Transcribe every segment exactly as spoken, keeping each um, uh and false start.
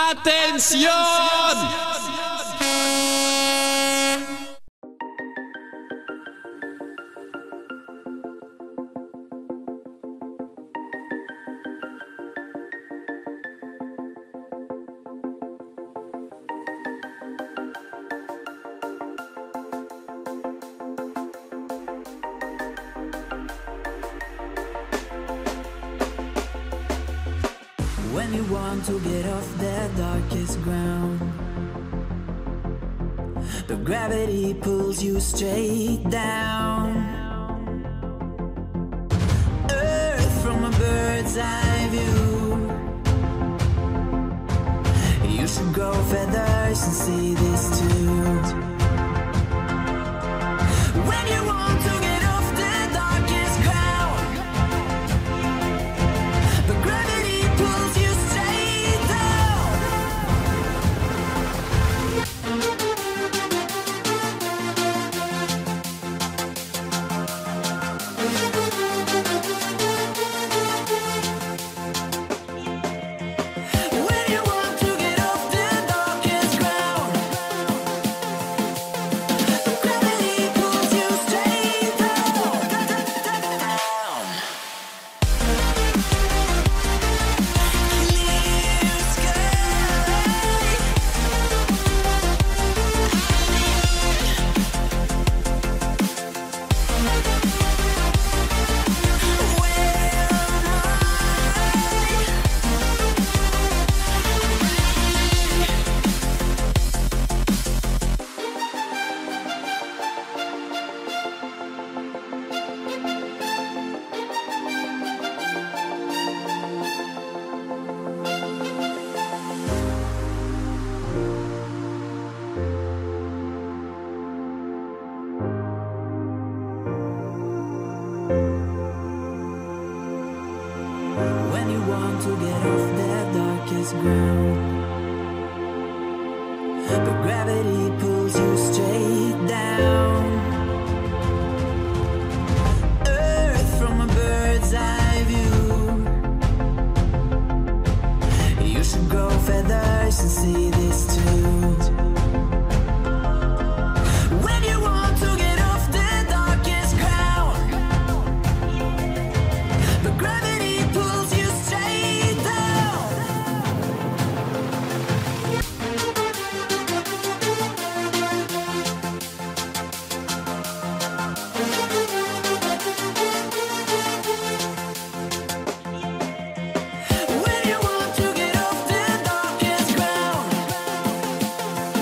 ¡Atención! When you want to get off the darkest ground, but gravity pulls you straight down. Earth from a bird's eye view. You should grow feathers and see this too. When you want to get off the darkest ground, but gravity pulls you straight down. When you want to get off the darkest ground, but gravity pulls you straight down. Clear sky. When you want to get off the darkest ground, but gravity pulls you straight down. Earth from a bird's eye view. You should grow feathers and see this too. When you want to get off the darkest ground, but gravity pulls you straight down. When you want to get off the darkest ground,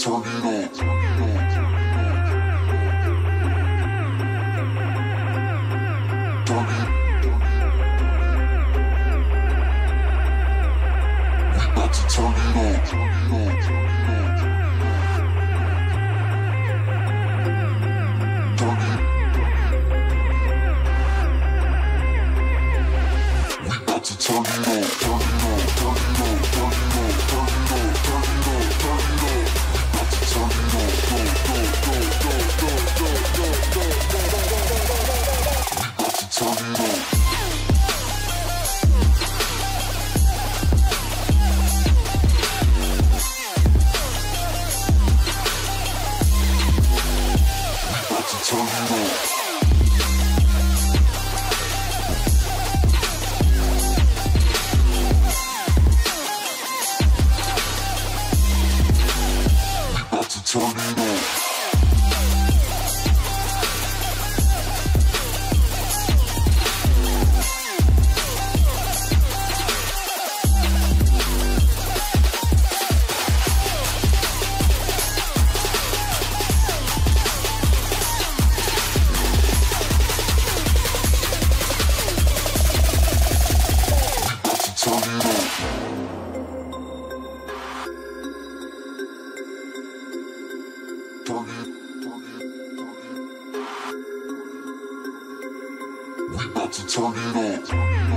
Turn it up.